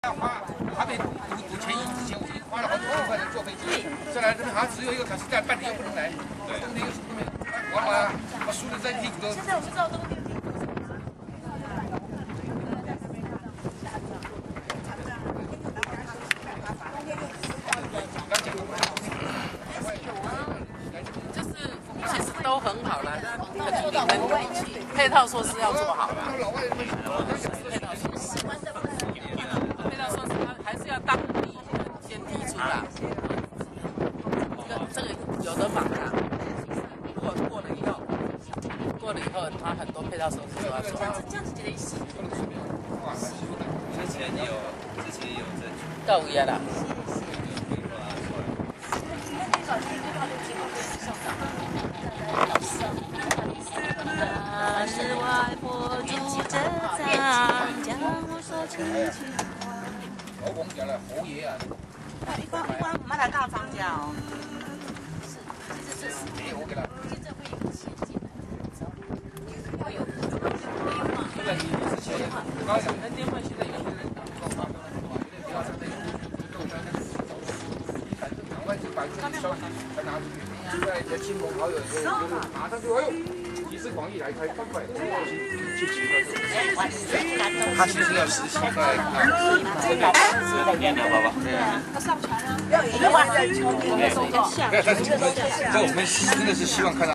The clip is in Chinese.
要花，还没补前一之前，我已经花了好几万块钱坐飞机，再来这边好像只有一个考试站，半年又不能来，冬天又什么都没有，完了把输的在屁股都。 现在我们知道冬天。 都很好了，那你们配套措施要做好了。配套措施，它还是要当地先提出啦。这个有的忙啊。如果过了以后，它很多配套措施都要做好。 这样子就得洗。 之前有证据。 到位啦。 是外婆住着咱，将我说亲亲。 我讲讲了，侯爷啊。 一般我们来到张家哦。是， 没我给他。 现在会有钱进来，会有。 这个你之前我刚讲，那电话现在有些人打不到发票了，有点不要上那个，反正赶快就把这个消息传达出去，现在你的亲朋好友就是马上就哎呦。 集思广益来开500块，去骑车。他其实要实习在是到电脑了吧？对啊。他上传了。要1万人抽，没有，但是我们真的是希望看到。